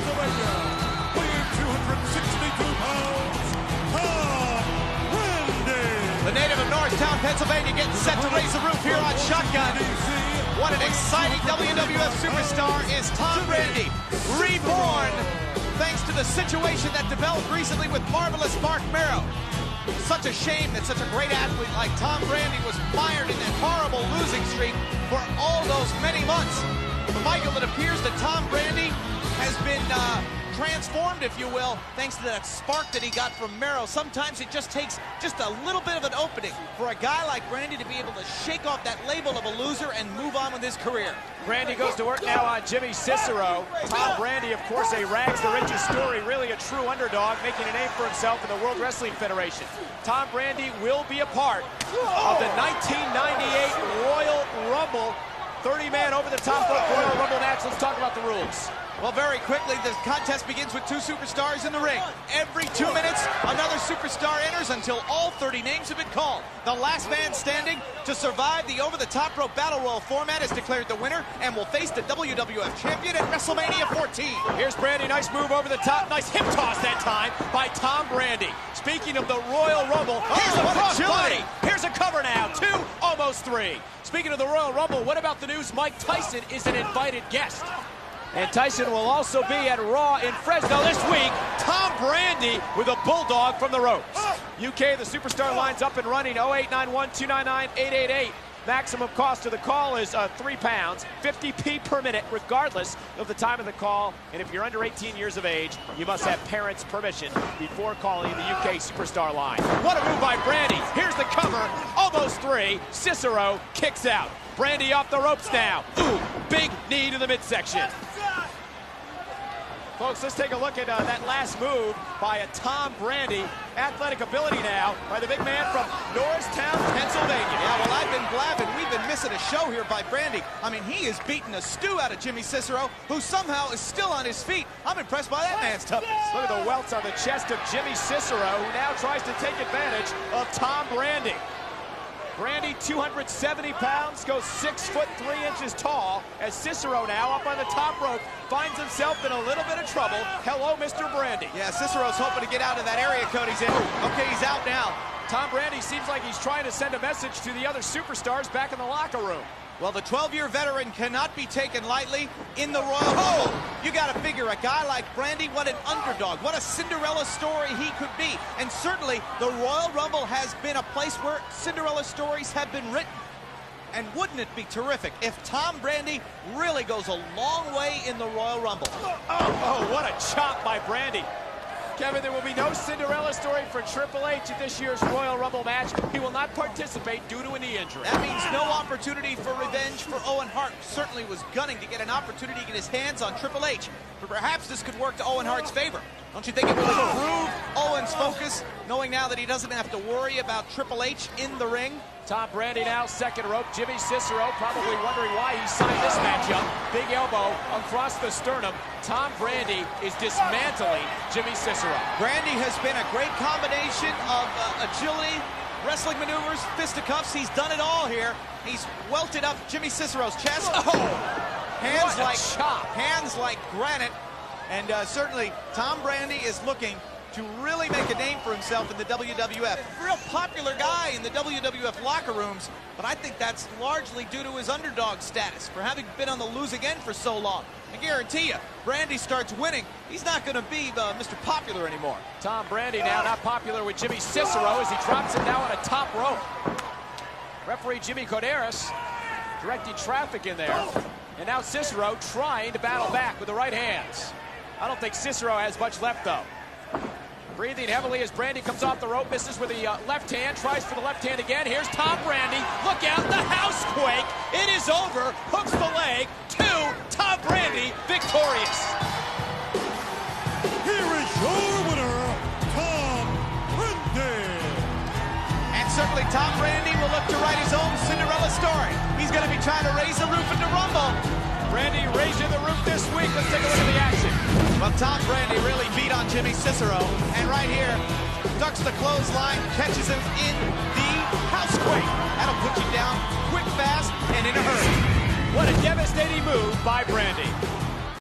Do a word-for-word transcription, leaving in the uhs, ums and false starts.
Pennsylvania, weighing two hundred sixty-two pounds, Tom Brandi. The native of Norristown, Pennsylvania, getting set to raise the roof here on Shotgun. What an exciting W W F superstar is Tom Brandi, reborn thanks to the situation that developed recently with marvelous Mark Merrow. Such a shame that such a great athlete like Tom Brandi was mired in that horrible losing streak for all those many months. But Michael, it appears that Tom Brandi has been uh, transformed, if you will, thanks to that spark that he got from Merrow. Sometimes it just takes just a little bit of an opening for a guy like Brandi to be able to shake off that label of a loser and move on with his career. Brandi goes to work now on Jimmy Cicero. Tom Brandi, of course, a rags to riches story, really a true underdog, making a name for himself in the World Wrestling Federation. Tom Brandi will be a part of the nineteen ninety-eight Royal Rumble. thirty man over-the-top Royal Rumble match. Let's talk about the rules. Well, very quickly, the contest begins with two superstars in the ring. Every two minutes, another superstar enters until all thirty names have been called. The last man standing to survive the over-the-top rope battle royal format is declared the winner and will face the W W F champion at WrestleMania fourteen. Here's Brandi, nice move over the top, nice hip toss that time by Tom Brandi. Speaking of the Royal Rumble, here's oh, a crossbody. agility. Here's a cover now, two, almost three. Speaking of the Royal Rumble, what about the news Mike Tyson is an invited guest? And Tyson will also be at Raw in Fresno this week. Tom Brandi with a bulldog from the ropes. U K, the superstar line's up and running. oh eight nine one, two nine nine, eight eight eight. Maximum cost of the call is uh, three pounds, fifty p per minute, regardless of the time of the call. And if you're under eighteen years of age, you must have parents' permission before calling the U K superstar line. What a move by Brandi. Here's the cover, almost three. Cicero kicks out. Brandi off the ropes now. Ooh, big knee to the midsection. Folks, let's take a look at uh, that last move by a Tom Brandi. Athletic ability now by the big man from Norristown, Pennsylvania. Yeah, well, I've been blabbing. We've been missing a show here by Brandi. I mean, he is beating a stew out of Jimmy Cicero, who somehow is still on his feet. I'm impressed by that man's toughness. Look at the welts on the chest of Jimmy Cicero, who now tries to take advantage of Tom Brandi. Brandi, two hundred seventy pounds, goes six foot three inches tall, as Cicero now up on the top rope finds himself in a little bit of trouble. Hello, Mister Brandi. Yeah, Cicero's hoping to get out of that area code he's in. Okay, he's out now. Tom Brandi seems like he's trying to send a message to the other superstars back in the locker room. Well, the twelve-year veteran cannot be taken lightly in the Royal Rumble. You got to figure a guy like Brandi, what an underdog, what a Cinderella story he could be. And certainly, the Royal Rumble has been a place where Cinderella stories have been written. And wouldn't it be terrific if Tom Brandi really goes a long way in the Royal Rumble? Oh, oh what a chop by Brandi. Kevin, there will be no Cinderella story for Triple H at this year's Royal Rumble match. He will not participate due to a knee injury. That means no opportunity for revenge for Owen Hart. Certainly was gunning to get an opportunity to get his hands on Triple H. But perhaps this could work to Owen Hart's favor. Don't you think it will improve Owen's focus, knowing now that he doesn't have to worry about Triple H in the ring? Tom Brandi now, second rope. Jimmy Cicero probably wondering why he signed this matchup. Big elbow across the sternum. Tom Brandi is dismantling Jimmy Cicero. Brandi has been a great combination of uh, agility, wrestling maneuvers, fisticuffs. He's done it all here. He's welted up Jimmy Cicero's chest. Oh, hands like chop. Hands like granite. And uh, certainly, Tom Brandi is looking to really make a name for himself in the W W F. Real popular guy in the W W F locker rooms, but I think that's largely due to his underdog status, for having been on the lose again for so long. I guarantee you, Brandi starts winning, he's not going to be uh, Mister Popular anymore. Tom Brandi now not popular with Jimmy Cicero as he drops him now on a top rope. Referee Jimmy Coderas directing traffic in there. And now Cicero trying to battle back with the right hands. I don't think Cicero has much left, though. Breathing heavily as Brandi comes off the rope, misses with the uh, left hand, tries for the left hand again. Here's Tom Brandi. Look out, the housequake. It is over. Hooks the leg. Two. Tom Brandi victorious. Here is your winner, Tom Brandi. And certainly Tom Brandi will look to write his own Cinderella story. He's going to be trying to raise the roof in the Rumble. Brandi raising the roof this week. Let's take a look at the action. Well, Tom Brandi really beat on Jimmy Cicero. And right here, ducks the clothesline, catches him in the housequake. That'll put you down quick, fast, and in a hurry. What a devastating move by Brandi.